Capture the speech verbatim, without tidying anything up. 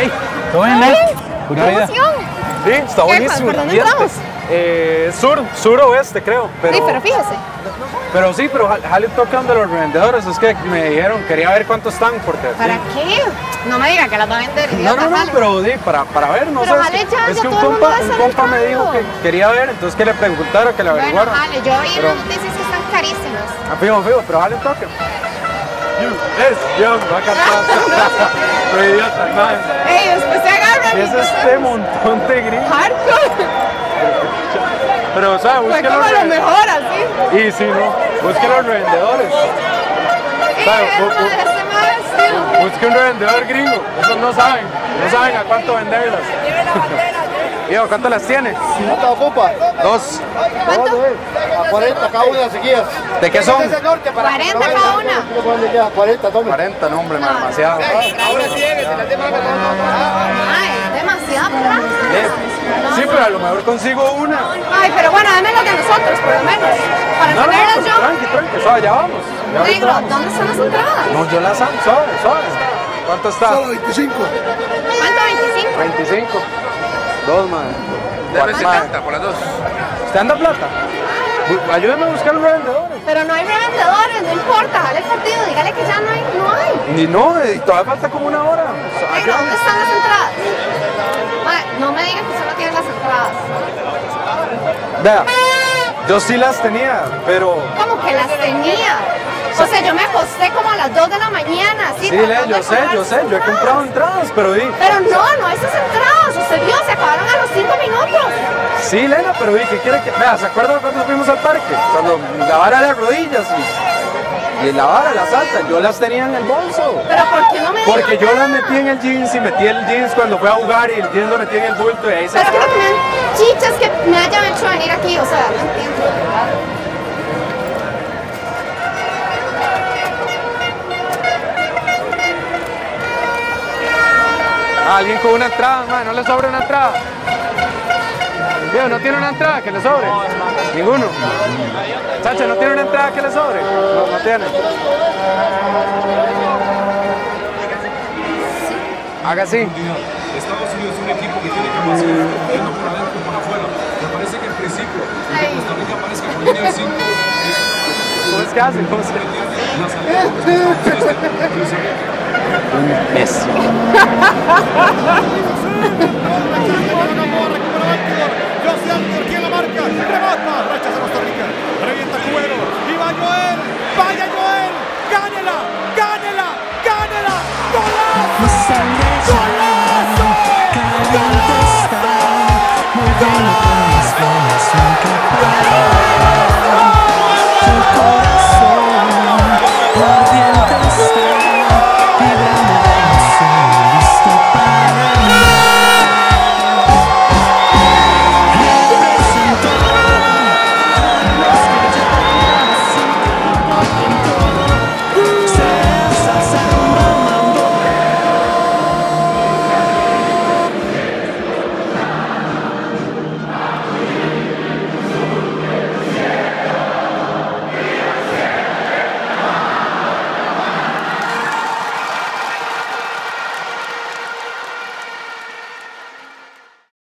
Hey, ¿todo bien, ¿Qué? Pura vida. emoción! Sí, está ¿Qué? buenísimo. ¿Por dónde Fíjate. entramos? Eh, sur, suroeste creo. Pero, Sí, pero fíjese. pero sí, pero jale- jale toque donde los revendedores. Es que me dijeron, quería ver cuántos están. Porque, ¿Para sí. qué? No me diga que las va a vender, No, idiota, no, no, jale. pero sí, para, para ver, no Pero sé. jale es que, ya, es ya que un todo el mundo compa, va a un estar compa me dijo entrando. que quería ver, entonces que le preguntara, que le Bueno, averiguara. jale, yo vi en Pero- las noticias que están carísimas. Ah, fijo, fijo, pero jale un toque. You, es young, va a cantar. Pero idiota, man. Ey, después se agarran. ¿Qué es este montón de gringos? Hardcore. Pero, o sea, Fue busque como los lo revendedores. mejor, así. Y si no, busque los revendedores. Sí, ¿Sabe? es Bu- una bu- de ese más estilo. Busque un revendedor gringo. Esos no saben. No saben a cuánto venderlas. Diego, ¿cuánto las tiene? ¿Cuánto ocupa? Dos. ¿Cuánto? A cuarenta cada una seguidas. ¿De qué son? cuarenta cada una. cuarenta, tome. cuarenta, no, hombre, demasiado. Ahora sigue, si las demás me Ay, demasiada plata. Sí, pero a lo mejor consigo una. Ay, pero bueno, dame las de nosotros, por lo menos. Para No, no, tenerlas pues, yo. tranqui, tranqui, suave, ya vamos. Ya ahorita Negro, vamos. ¿dónde están las entradas? No, yo las amo, suave, suave. ¿Cuánto está? veinticinco. ¿Cuánto? veinticinco. veinticinco. Dos, madre. Deme Madre. setenta por las dos. ¿Usted anda plata? Bu- Ayúdeme a buscar los revendedores. Pero no hay revendedores, no importa. Dale el partido, dígale que ya no hay. No hay. Ni no, y todavía falta como una hora. Negro, ¿dónde están las entradas? Mae, no me digan que usted no tiene las entradas. Vea, yo sí las tenía, pero... Como que las tenía. O sea, yo me acosté como a las dos de la mañana, así. Sí, Le, tratando yo de sé, comprar yo esas sé, yo he entradas. comprado entradas, pero di... Pero no, no esas entradas. Usted vio, se acabaron a los cinco minutos. Sí, Lena, pero di, ¿qué quiere que...? Vea, ¿se acuerda cuando fuimos al parque? Cuando la vara de las rodillas y... Y la vara, las altas, yo las tenía en el bolso. Pero ¿por qué no me dijo Porque yo nada? las metí en el jeans y metí el jeans cuando fui a jugar y el jeans lo metí en el bulto y ahí se... Pero creo que me dan chichas que me hayan hecho venir aquí, o sea, no entiendo, de verdad. Ah, alguien con una entrada, man, no le sobra una entrada. Dios, ¿no tiene una entrada que le sobre? Ninguno. Chacha, ¿no tiene una entrada que le sobre? No, no tiene. Haga así. Estados Unidos es un equipo que tiene capacidad tanto por adentro como por afuera. Me parece que en principio, el que Costa Rica aparezca con línea de cinco es ¿Cómo es que hace? ¿Cómo es que la salida de los Estados Unidos de Costa Rica. Messi.